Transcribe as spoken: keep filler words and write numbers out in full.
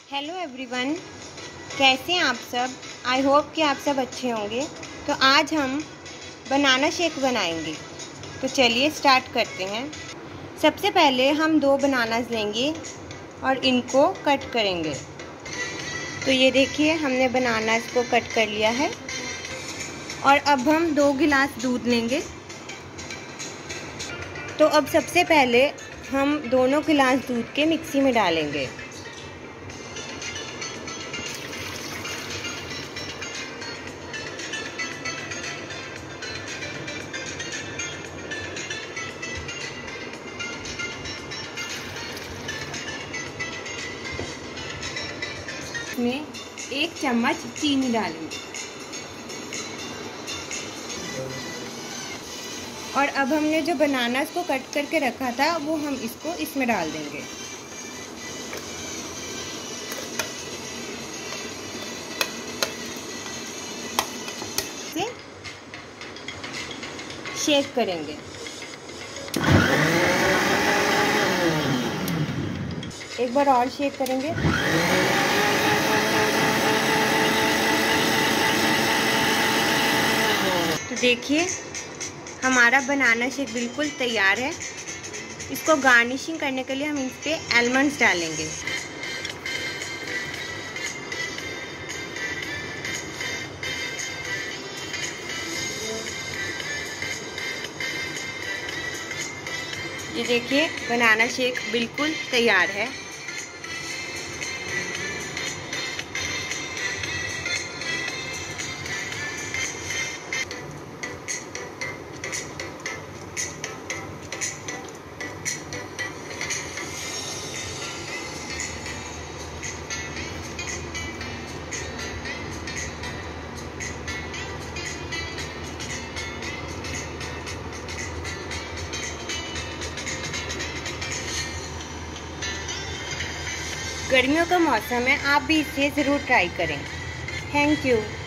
Hello everyone, कैसे हैं आप सब। आई होप कि आप सब अच्छे होंगे। तो आज हम बनाना शेक बनाएंगे, तो चलिए स्टार्ट करते हैं। सबसे पहले हम दो बनानास लेंगे और इनको कट करेंगे। तो ये देखिए, हमने बनानास को कट कर लिया है। और अब हम दो गिलास दूध लेंगे। तो अब सबसे पहले हम दोनों गिलास दूध के मिक्सी में डालेंगे। में एक चम्मच चीनी डालेंगे। और अब हमने जो बनानास को कट करके रखा था वो हम इसको इसमें डाल देंगे। इसे शेक करेंगे। एक बार और शेक करेंगे। तो देखिए, हमारा बनाना शेक बिल्कुल तैयार है। इसको गार्निशिंग करने के लिए हम इस पे आलमंड्स डालेंगे। ये देखिए, बनाना शेक बिल्कुल तैयार है। गर्मियों का मौसम है, आप भी इसे ज़रूर ट्राई करें। Thank you.